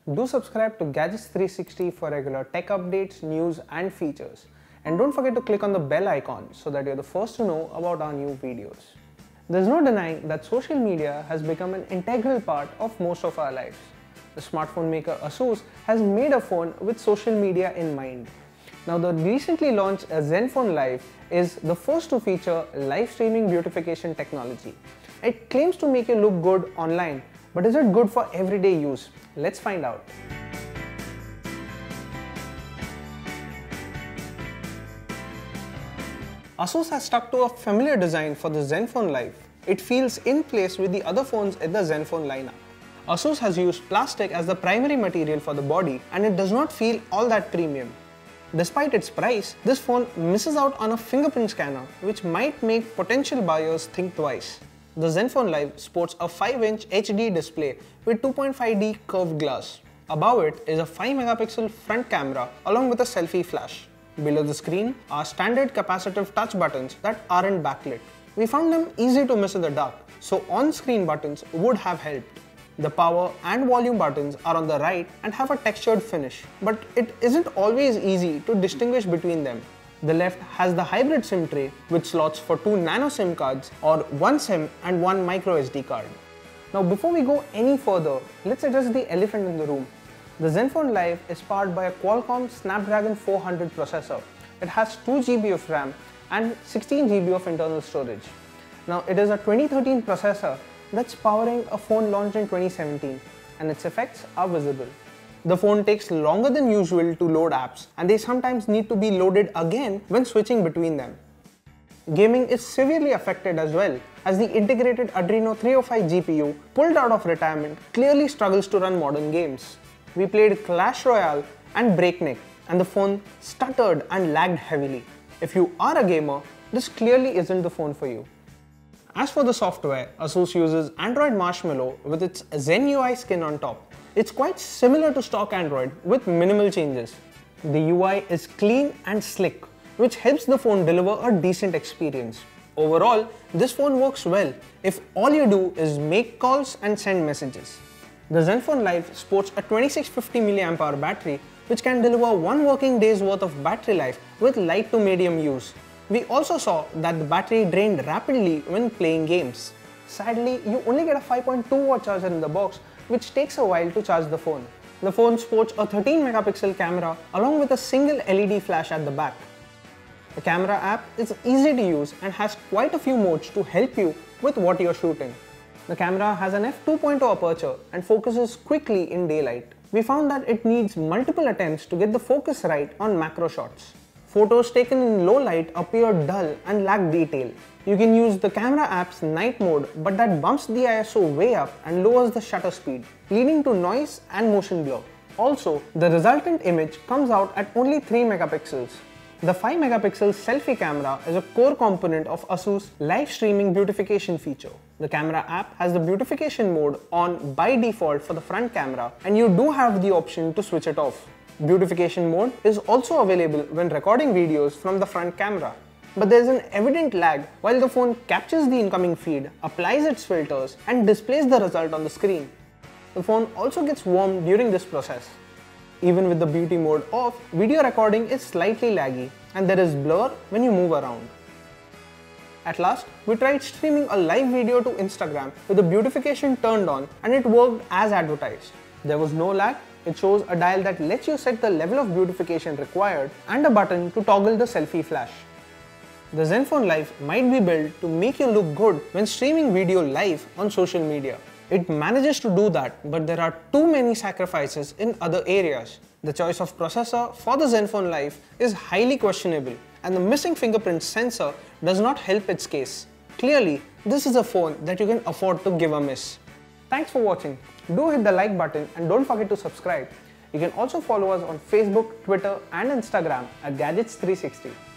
Do subscribe to Gadgets 360 for regular tech updates, news and features. And don't forget to click on the bell icon so that you're the first to know about our new videos. There's no denying that social media has become an integral part of most of our lives. The smartphone maker ASUS has made a phone with social media in mind. Now, the recently launched Zenfone Live is the first to feature live streaming beautification technology. It claims to make you look good online, but is it good for everyday use? Let's find out. ASUS has stuck to a familiar design for the Zenfone Live. It feels in place with the other phones in the Zenfone lineup. ASUS has used plastic as the primary material for the body, and it does not feel all that premium. Despite its price, this phone misses out on a fingerprint scanner, which might make potential buyers think twice. The Zenfone Live sports a 5-inch HD display with 2.5D curved glass. Above it is a 5-megapixel front camera along with a selfie flash. Below the screen are standard capacitive touch buttons that aren't backlit. We found them easy to miss in the dark, so on-screen buttons would have helped. The power and volume buttons are on the right and have a textured finish, but it isn't always easy to distinguish between them. The left has the hybrid SIM tray with slots for 2 nano SIM cards or 1 SIM and 1 micro SD card. Now before we go any further, let's address the elephant in the room. The Zenfone Live is powered by a Qualcomm Snapdragon 400 processor. It has 2 GB of RAM and 16 GB of internal storage. Now it is a 2013 processor that's powering a phone launched in 2017, and its effects are visible. The phone takes longer than usual to load apps, and they sometimes need to be loaded again when switching between them. Gaming is severely affected as well, as the integrated Adreno 305 GPU, pulled out of retirement, clearly struggles to run modern games. We played Clash Royale and Breakneck, and the phone stuttered and lagged heavily. If you are a gamer, this clearly isn't the phone for you. As for the software, ASUS uses Android Marshmallow with its Zen UI skin on top. It's quite similar to stock Android with minimal changes. The UI is clean and slick, which helps the phone deliver a decent experience. Overall, this phone works well if all you do is make calls and send messages. The Zenfone Live sports a 2650 mAh battery, which can deliver 1 working day's worth of battery life with light to medium use. We also saw that the battery drained rapidly when playing games. Sadly, you only get a 5.2 watt charger in the box, which takes a while to charge the phone. The phone sports a 13 megapixel camera along with a single LED flash at the back. The camera app is easy to use and has quite a few modes to help you with what you're shooting. The camera has an f2.0 aperture and focuses quickly in daylight. We found that it needs multiple attempts to get the focus right on macro shots. Photos taken in low light appear dull and lack detail. You can use the camera app's night mode, but that bumps the ISO way up and lowers the shutter speed, leading to noise and motion blur. Also, the resultant image comes out at only 3 megapixels. The 5 megapixel selfie camera is a core component of ASUS live streaming beautification feature. The camera app has the beautification mode on by default for the front camera, and you do have the option to switch it off. Beautification mode is also available when recording videos from the front camera. But there is an evident lag while the phone captures the incoming feed, applies its filters, and displays the result on the screen. The phone also gets warm during this process. Even with the beauty mode off, video recording is slightly laggy, and there is blur when you move around. At last, we tried streaming a live video to Instagram with the beautification turned on, and it worked as advertised. There was no lag. It shows a dial that lets you set the level of beautification required and a button to toggle the selfie flash. The Zenfone Live might be built to make you look good when streaming video live on social media. It manages to do that, but there are too many sacrifices in other areas. The choice of processor for the Zenfone Live is highly questionable, and the missing fingerprint sensor does not help its case. Clearly, this is a phone that you can afford to give a miss. Thanks for watching. Do hit the like button and don't forget to subscribe. You can also follow us on Facebook, Twitter and Instagram at Gadgets360.